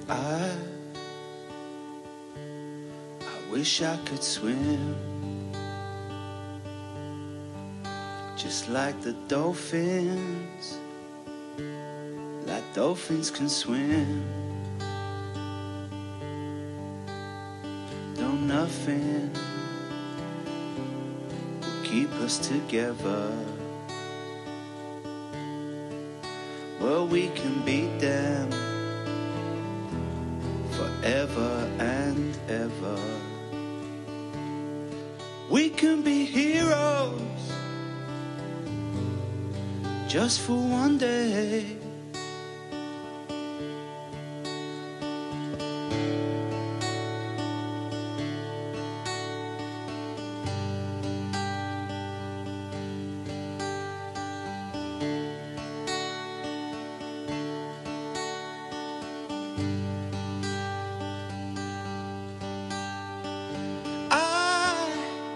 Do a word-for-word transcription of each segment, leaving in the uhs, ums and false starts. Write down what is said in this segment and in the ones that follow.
I, I wish I could swim just like the dolphins, like dolphins can swim. Though nothing will keep us together, well, we can beat them forever and ever. We can be heroes just for one day. I,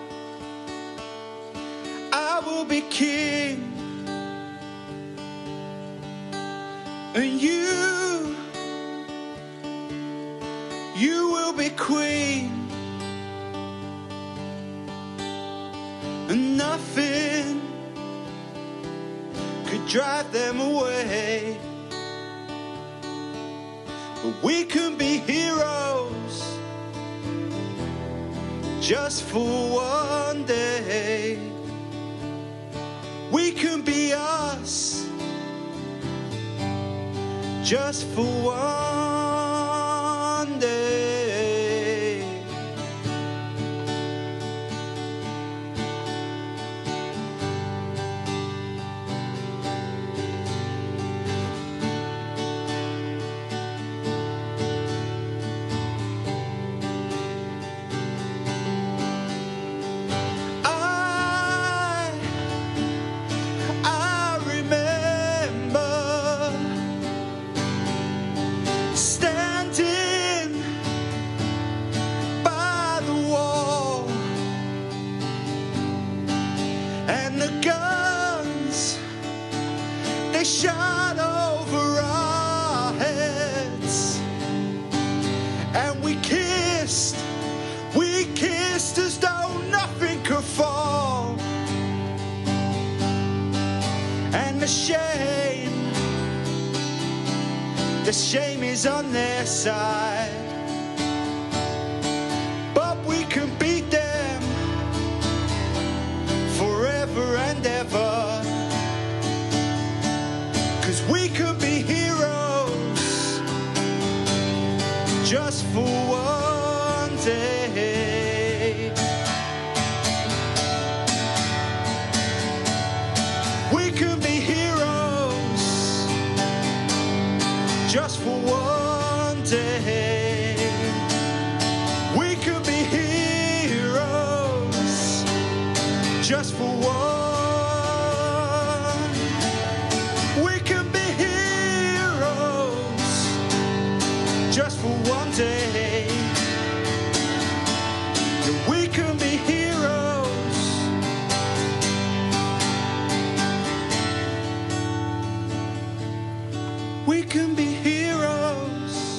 I will be king, and you, you will be queen, and nothing could drive them away. But we can be heroes just for one day. We can be us just for one day. I, I remember standing by the wall, and the guns, they shot over our heads, and we kissed, we kissed as though nothing could fall. And the shame, the shame is on their side, but we can beat them forever and ever. 'Cause we can be heroes just for one day. We can be heroes just for one day. We could be heroes just for one. We can be heroes just for one day. Yeah, we can be heroes. We can be heroes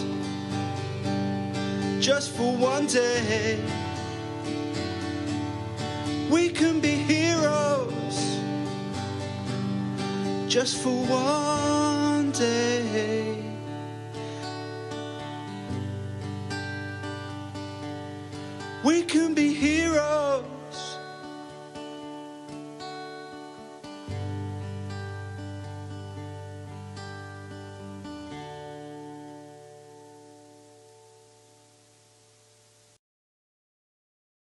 just for one day. We can be heroes just for one day. We can be heroes.